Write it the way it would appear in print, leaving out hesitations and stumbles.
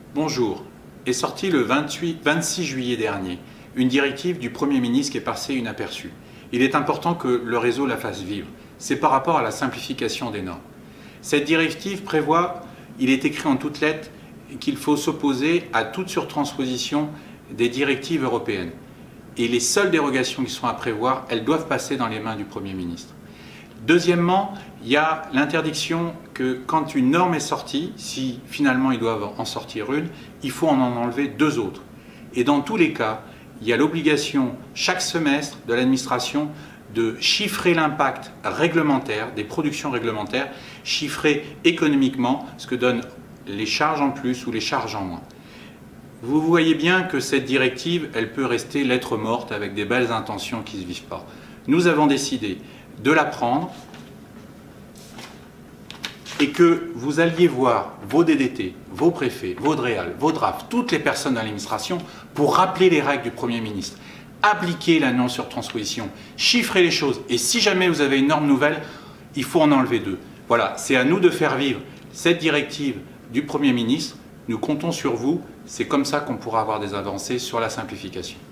Bonjour. Est sortie le 26 juillet dernier une directive du Premier ministre qui est passée inaperçue. Il est important que le réseau la fasse vivre. C'est par rapport à la simplification des normes. Cette directive prévoit, il est écrit en toutes lettres, qu'il faut s'opposer à toute surtransposition des directives européennes. Et les seules dérogations qui sont à prévoir, elles doivent passer dans les mains du Premier ministre. Deuxièmement, il y a l'interdiction que quand une norme est sortie, si finalement ils doivent en sortir une, il faut en enlever deux autres. Et dans tous les cas, il y a l'obligation chaque semestre de l'administration de chiffrer l'impact réglementaire, des productions réglementaires, chiffrer économiquement ce que donnent les charges en plus ou les charges en moins. Vous voyez bien que cette directive, elle peut rester lettre morte avec des belles intentions qui ne se vivent pas. Nous avons décidé de la prendre et que vous alliez voir vos DDT, vos préfets, vos DREAL, vos DRAF, toutes les personnes de l'administration pour rappeler les règles du Premier ministre, appliquer la non-surtransposition, chiffrer les choses. Et si jamais vous avez une norme nouvelle, il faut en enlever deux. Voilà, c'est à nous de faire vivre cette directive du Premier ministre. Nous comptons sur vous. C'est comme ça qu'on pourra avoir des avancées sur la simplification.